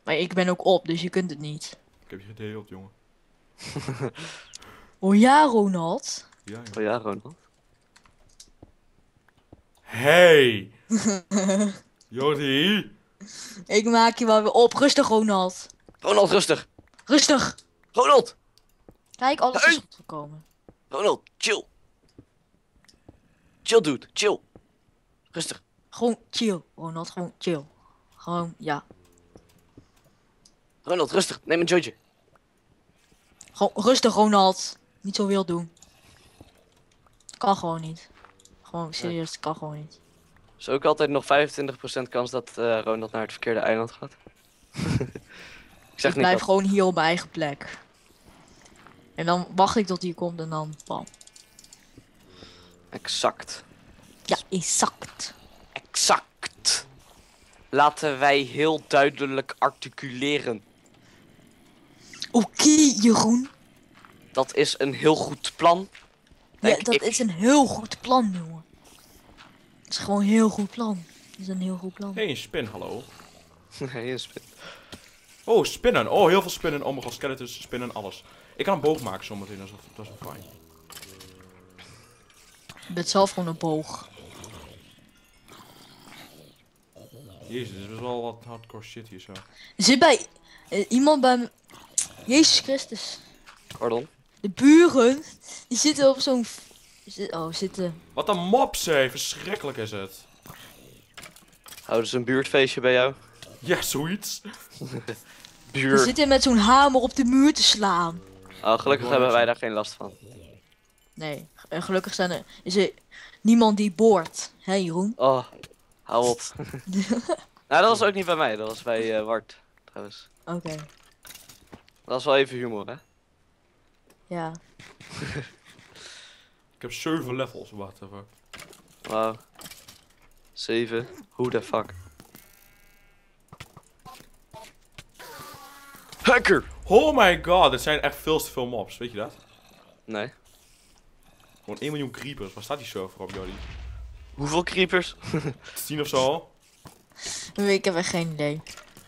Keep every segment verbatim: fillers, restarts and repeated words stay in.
Maar ik ben ook op, dus je kunt het niet. Ik heb je gedeeld, jongen. Oh ja, Ronald. Ja, Oh ja. ja, Ronald. Hey! Jordi! Ik maak je wel weer op. Rustig, Ronald. Ronald, rustig. Rustig. Ronald! Kijk, alles Hey. is goed gekomen. Ronald, chill. Chill, dude. Chill. Rustig. Gewoon chill, Ronald. Gewoon chill. Gewoon, ja. Ronald, rustig. Neem een jointje. Gewoon rustig, Ronald. Niet zo wild doen. Kan gewoon niet. Gewoon serieus, het kan gewoon niet. Is ook altijd nog vijfentwintig procent kans dat uh, Ronald naar het verkeerde eiland gaat. ik zeg Ik niet blijf dat. gewoon hier op mijn eigen plek. En dan wacht ik tot hij komt en dan bam. Exact. Ja, exact. Exact. Laten wij heel duidelijk articuleren. Oké, Jeroen. Dat is een heel goed plan. Ja, Denk dat ik. is een heel goed plan, jongen. Het is gewoon een heel goed plan. Het is een heel goed plan. Hey, een spin, hallo. Nee, een spin. Oh, spinnen. Oh, heel veel spinnen. Oh mijn god, skeletons, spinnen, alles. Ik kan een boog maken zometeen, dat is wel, dat is wel fijn. Je bent zelf gewoon een boog. Jezus, dit is wel wat hardcore shit hier zo. Er zit bij eh, iemand bij me. Jezus Christus. Pardon? De buren, die zitten op zo'n... f- zit- Oh, zitten... Wat een mops, hé. Verschrikkelijk is het. Houden ze een buurtfeestje bij jou? Ja, zoiets. Die Buurt. zitten met zo'n hamer op de muur te slaan. Oh, gelukkig hebben wij daar geen last van. Nee, en gelukkig zijn er, is er niemand die boort. Hé, Jeroen? Oh, hou op. nou, dat was ook niet bij mij. Dat was bij uh, Wart, trouwens. Oké, Dat was wel even humor, hè? ja. Ik heb zeven levels, wacht even. Wauw. Zeven. Who the fuck? Hacker! Oh my god, dit zijn echt veel te veel mobs, weet je dat? Nee. Gewoon één miljoen creepers, waar staat die server op, Jordi? Hoeveel creepers? tien of zo? Ik heb echt geen idee.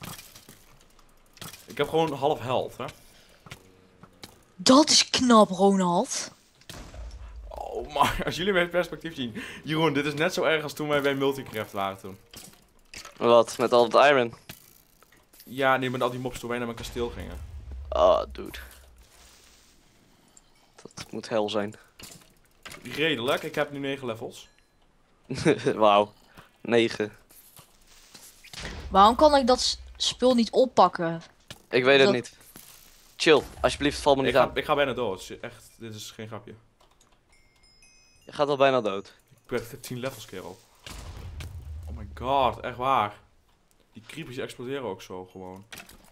Ik heb gewoon half health, hè? Dat is knap, Ronald. Oh, maar als jullie mijn perspectief zien. Jeroen, dit is net zo erg als toen wij bij Multicraft waren toen. Wat? Met al het iron? Ja, nee, met al die mobs toen wij naar mijn kasteel gingen. Oh, dude. Dat moet hel zijn. Redelijk, ik heb nu negen levels. Wauw. Negen. Waarom kan ik dat s- spul niet oppakken? Ik weet het Dat- niet. Chill, alsjeblieft, val me Ik niet ga, aan. ik ga bijna dood. Echt, dit is geen grapje. Je gaat al bijna dood. Ik ben echt tien levels, kerel. Oh my god, echt waar. Die creepers die exploderen ook zo gewoon.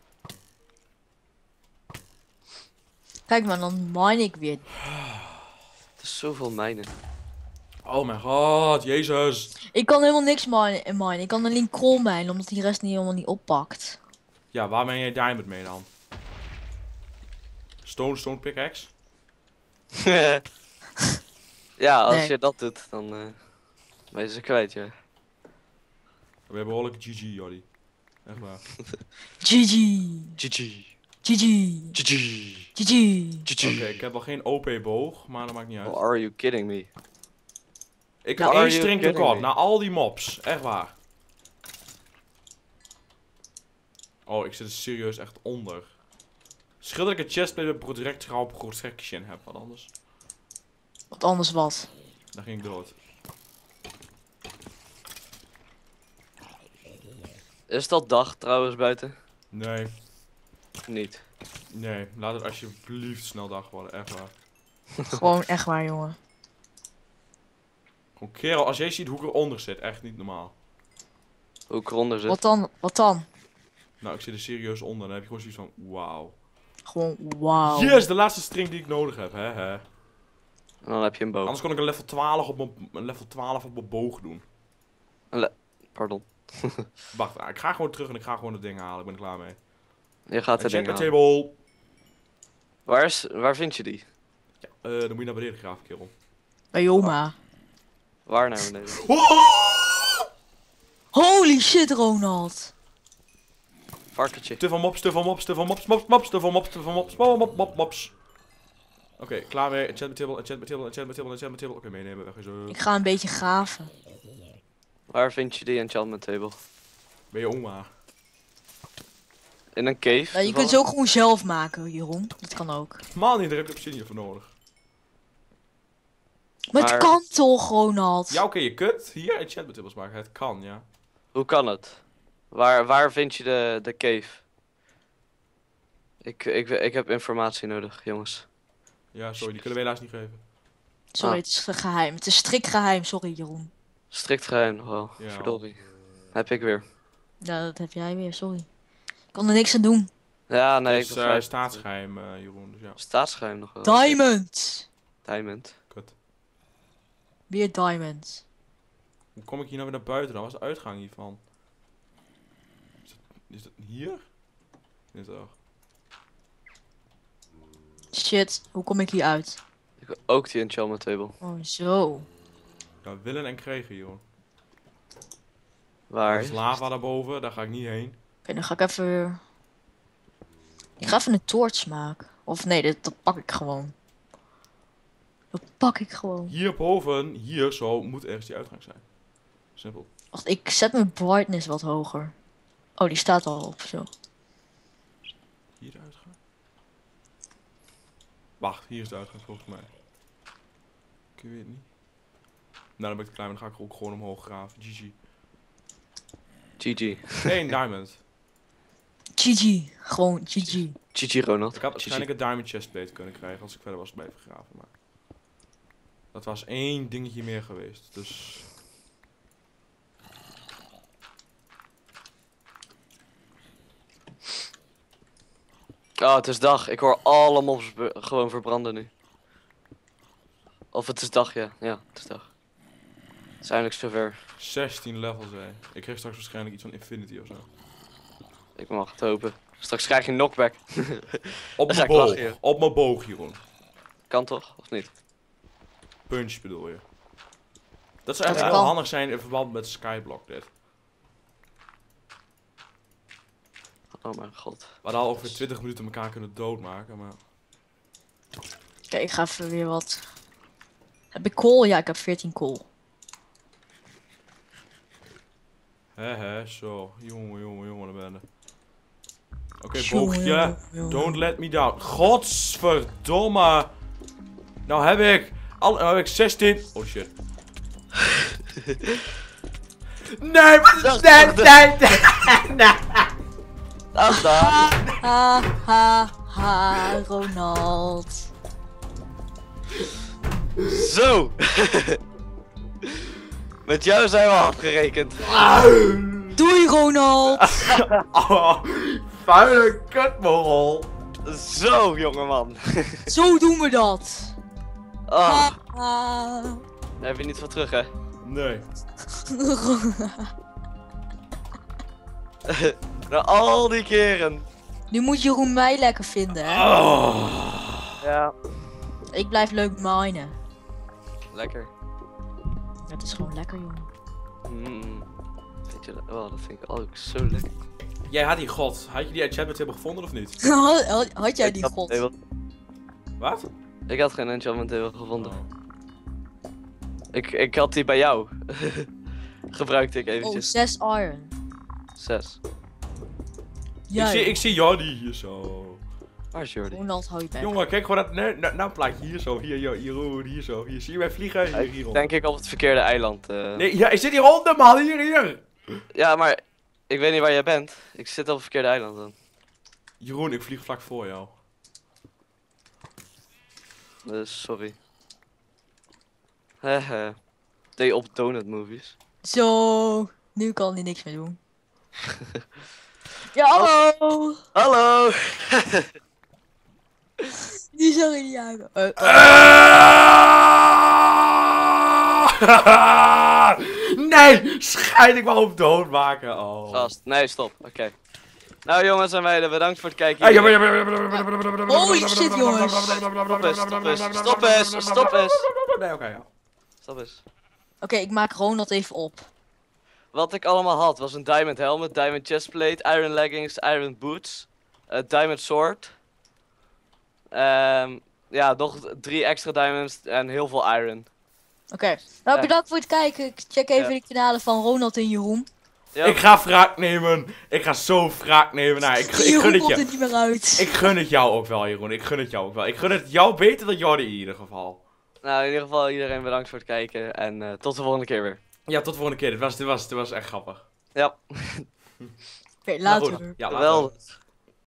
Kijk maar, dan mine ik weer. Het is zoveel mijnen. Oh mijn god, jezus. Ik kan helemaal niks mine, eh, mine. Ik kan alleen kool minen, omdat die rest niet helemaal niet oppakt. Ja, waar ben jij diamond mee dan? Stone, stone pickaxe? ja, als Nee. je dat doet, dan eh ben je ze kwijt, ja. We hebben behoorlijk G G, Jordi. Echt waar. G G. G G. G G. G G. G G. G Oké, ik heb wel geen O P boog, maar dat maakt niet uit. Oh, are you kidding me? Ik Nou, heb are één you string kidding tekort, me? na al die mobs. Echt waar. Oh, ik zit er serieus echt onder. Scheelt dat ik een chestplate met projectile protection heb, wat anders. Wat anders wat. Dan ging ik dood. Is dat dag trouwens buiten? Nee, Niet. nee, laat het alsjeblieft snel dag worden, echt waar. Gewoon echt waar, jongen. Gewoon kerel, als jij ziet hoe ik eronder zit, echt niet normaal. Hoe ik eronder zit. Wat dan? Wat dan? Nou, ik zit er serieus onder, dan heb je gewoon zoiets van, wauw. Gewoon wauw. Yes, de laatste string die ik nodig heb, hè, hè. En dan heb je een boog. Anders kon ik een level twaalf op mijn, een level twaalf op mijn boog doen. Pardon. Wacht, ik ga gewoon terug en ik ga gewoon het ding halen, ik ben er klaar mee. Je gaat het ding Enchantment halen. table. Waar, is, waar vind je die? Eh, dan moet je naar beneden graven, kerel. Bij oma. Waar naar beneden? Holy shit, Ronald. Varkentje. Te veel mops, te veel mops, te veel mops, mops, mops, te veel mops, te veel mops, mop, mop, mop, mops. Oké, klaar weer. Enchantment table, enchantment table, enchantment table, enchantment table. Oké, meenemen, weg zo. Ik ga een beetje graven. Waar vind je die enchantment table? Ben je oma? In een cave? Ja, je kunt ze ook gewoon zelf maken, Jeroen. Dat kan ook. Man, niet, daar heb je obsidian voor nodig. Maar het Maar- kan toch, Ronald? Ja, oké, je kunt hier enchantment tables maken. Het kan, ja. Hoe kan het? Waar, waar vind je de, de cave? Ik, ik, ik heb informatie nodig, jongens. Ja, sorry, die kunnen we helaas niet geven. Sorry, Ah. het is geheim. Het is strikt geheim, sorry, Jeroen. Strikt geheim, oh, Ja. verdorie. Heb ik weer. Ja, dat heb jij weer, sorry. Ik kon er niks aan doen. Ja, nee, het ik is begrijp uh, het. staatsgeheim, eh, Jeroen, dus ja. Staatsgeheim nog wel. Diamond! Diamond. Kut. Weer diamond. Hoe kom ik hier nou weer naar buiten dan? Wat is de uitgang hiervan? Is dat, is dat hier? Dit toch? Shit, hoe kom ik hier uit? Ik wil ook die enchantment table. Oh, zo. Ja, willen en kregen, joh. Waar? Er is lava daarboven, daar ga ik niet heen. Oké, dan ga ik even weer... Ik ga even een torch maken. Of nee, dit, dat pak ik gewoon. Dat pak ik gewoon. Hierboven, hier zo, moet ergens die uitgang zijn. Simpel. Wacht, ik zet mijn brightness wat hoger. Oh, die staat al op, zo. Hier de uitgang? Wacht, hier is de uitgang volgens mij. Ik weet het niet. Nou, dan ben ik te klein, maar dan ga ik ook gewoon omhoog graven. G G. G G. Eén diamond. G G. Gewoon G G. G G Ronald. Ik had G G. waarschijnlijk een diamond chestplate kunnen krijgen als ik verder was blijven graven, maar... Dat was één dingetje meer geweest, dus... Oh, het is dag. Ik hoor alle mobs be- gewoon verbranden nu. Of het is dag, ja. Ja, het is dag. Het is eindelijk zover. zestien levels, hè. Ik kreeg straks waarschijnlijk iets van Infinity of zo. Ik mag het hopen. Straks krijg je een knockback. Op Dan ga mijn ik boog. lachen, joh. Op mijn boog, Jeroen. Kan toch? Of niet? Punch bedoel je. Dat zou echt Ja. heel handig zijn in verband met Skyblock, dit. Oh mijn god. We hadden al over twintig minuten elkaar kunnen doodmaken, maar... Kijk, ik ga even weer wat... Heb ik kool? Ja, ik heb veertien kool. Hè hè, zo. Jongen, jongen, jongen, de bende. Oké, Jongen, boogje. jongen, jongen. Don't let me down. Godsverdomme. Nou heb ik... Al, nou heb ik zestien... Oh shit. Nee, wat is Wacht, nee, wacht. nee, nee, nee. Dag, dag. Ha, ha, ha, Ronald. Zo. Met jou zijn we afgerekend. Doei, Ronald. Oh, vuile kutmorrel. Zo, jongeman. Zo doen we dat. Oh, Ha, ha. daar heb je niet van terug, hè? Nee. Na al die keren. Nu moet Jeroen mij lekker vinden, hè. Oh. Ja. Ik blijf leuk minen. Lekker. Het is gewoon lekker, jongen. Mm. Vind je dat? Oh, dat vind ik ook zo lekker. Jij had die god. Had je die enchantment hebben gevonden of niet? had, had- had jij Ik die had- god? Ik, Wat? ik had geen enchantment table gevonden. Oh. Ik, ik had die bij jou. Gebruikte ik Oh, eventjes. zes iron. Zes. Ja, ik, zie, joh. ik zie Jordi hier zo. Waar is Jordi? Ronald, hou je bek. Jongen, kijk gewoon dat nou, nou, nou plaatje hier zo. Hier, hier, Jeroen, hier zo. Hier zie je mij vliegen. Hier, hier. rond. Denk ik op het verkeerde eiland. eh. Nee, ja, ik zit hier onder, man. Hier, hier. Ja, maar ik weet niet waar jij bent. Ik zit op het verkeerde eiland dan. Jeroen, ik vlieg vlak voor jou. Dus sorry. Hehe. Deed op donut movies. Zo, nu kan hij niks meer doen. Ja, hallo. Hallo! Die zag je niet aan. Eh, eh. Ah! Nee, schijt ik wel op doodmaken. Oh. Gast, nee, stop. Oké. Nou jongens en meiden, bedankt voor het kijken. Ah, ja, maar- hier. ja, maar- ja, maar- ja, maar- ja, maar- Holy shit, jongens. Stop eens, stop eens, stop eens, stop eens. Nee, oké, ja. Stop eens. Oké, ik maak Ronald even op. wat ik allemaal had was een diamond helmet, diamond chestplate, iron leggings, iron boots, uh, diamond sword. Um, ja, nog drie extra diamonds en heel veel iron. Oké. Nou, Ja. bedankt voor het kijken. Ik check even Ja. de kanalen van Ronald en Jeroen. Ja. Ik ga wraak nemen. Ik ga zo wraak nemen. Nou, ik, ik Jeroen gun het komt je. er niet meer uit. Ik gun het jou ook wel, Jeroen. Ik gun het jou ook wel. Ik gun het jou beter dan Jordi in ieder geval. Nou, in ieder geval iedereen bedankt voor het kijken en uh, tot de volgende keer weer. Ja, tot de volgende keer. Dit was, dit was, dit was echt grappig. Ja, Oké, Maar later. goed, ja, later. geweldig.